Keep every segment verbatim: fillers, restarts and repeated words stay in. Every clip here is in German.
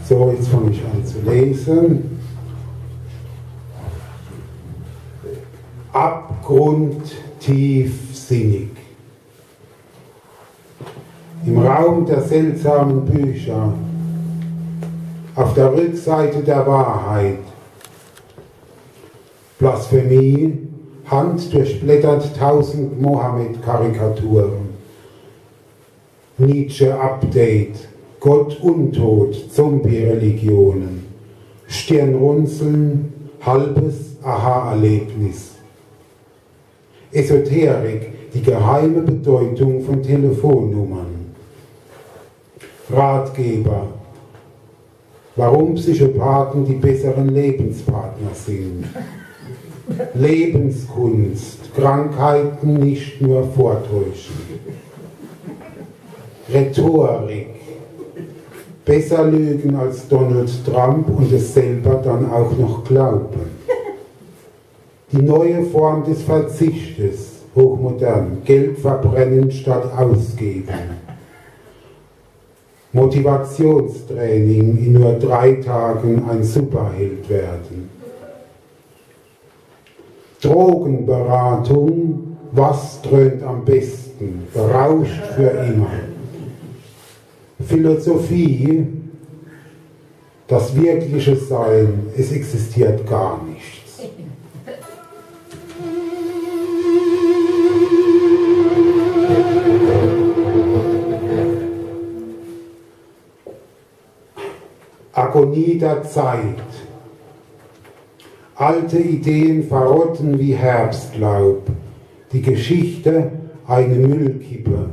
So, jetzt fange ich an zu lesen. Abgrundtiefsinnig. Im Raum der seltsamen Bücher, auf der Rückseite der Wahrheit, Blasphemie, Hand durchblättert tausend Mohammed-Karikaturen, Nietzsche-Update, Gott untot, Zombie-Religionen, Stirnrunzeln, halbes Aha-Erlebnis, Esoterik, die geheime Bedeutung von Telefonnummern, Ratgeber, warum Psychopathen die besseren Lebenspartner sind, Lebenskunst, Krankheiten nicht nur vortäuschen, Rhetorik, besser lügen als Donald Trump und es selber dann auch noch glauben, die neue Form des Verzichtes, hochmodern, Geld verbrennen statt ausgeben, Motivationstraining, in nur drei Tagen ein Superheld werden, Drogenberatung, was dröhnt am besten, berauscht für immer, Philosophie, das wirkliche Sein, es existiert gar nichts. Agonie der Zeit. Alte Ideen verrotten wie Herbstlaub. Die Geschichte eine Müllkippe.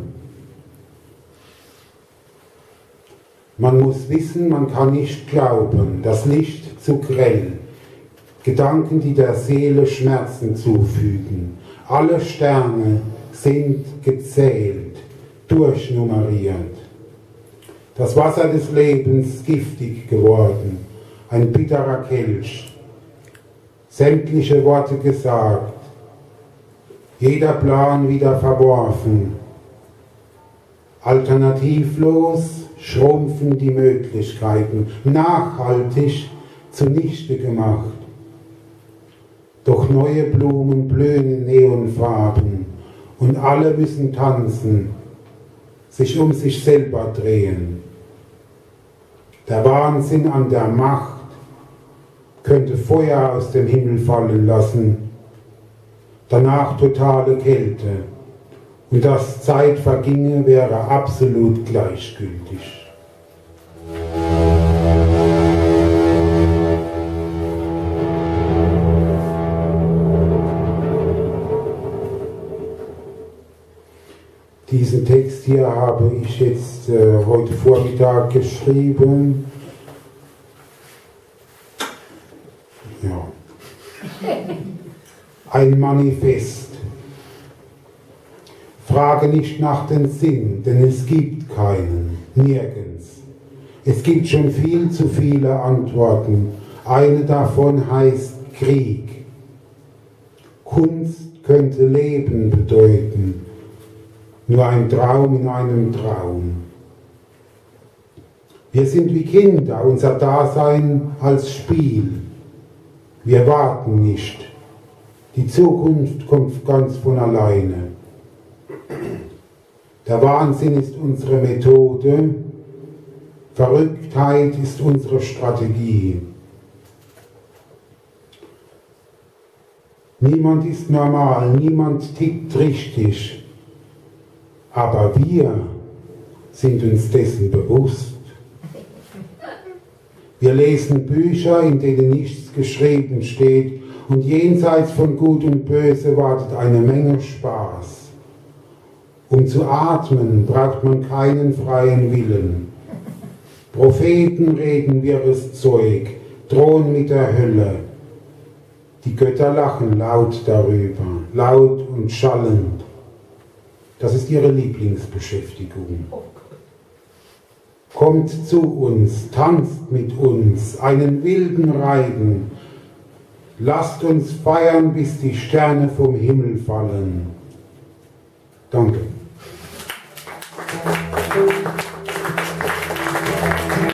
Man muss wissen, man kann nicht glauben, das Licht zu grell. Gedanken, die der Seele Schmerzen zufügen. Alle Sterne sind gezählt, durchnummeriert. Das Wasser des Lebens giftig geworden, ein bitterer Kelch. Sämtliche Worte gesagt, jeder Plan wieder verworfen. Alternativlos schrumpfen die Möglichkeiten, nachhaltig zunichte gemacht. Doch neue Blumen blühen in Neonfarben und alle müssen tanzen, sich um sich selber drehen. Der Wahnsinn an der Macht könnte Feuer aus dem Himmel fallen lassen, danach totale Kälte. Und dass Zeit verginge, wäre absolut gleichgültig. Diesen Text hier habe ich jetzt äh, heute Vormittag geschrieben. Ja. Ein Manifest. Frage nicht nach dem Sinn, denn es gibt keinen, nirgends. Es gibt schon viel zu viele Antworten. Eine davon heißt Krieg. Kunst könnte Leben bedeuten, nur ein Traum in einem Traum. Wir sind wie Kinder, unser Dasein als Spiel. Wir warten nicht. Die Zukunft kommt ganz von alleine. Der Wahnsinn ist unsere Methode, Verrücktheit ist unsere Strategie. Niemand ist normal, niemand tickt richtig, aber wir sind uns dessen bewusst. Wir lesen Bücher, in denen nichts geschrieben steht, und jenseits von Gut und Böse wartet eine Menge Spaß. Um zu atmen, braucht man keinen freien Willen. Propheten reden wirres Zeug, drohen mit der Hölle. Die Götter lachen laut darüber, laut und schallend. Das ist ihre Lieblingsbeschäftigung. Kommt zu uns, tanzt mit uns, einen wilden Reigen. Lasst uns feiern, bis die Sterne vom Himmel fallen. Danke.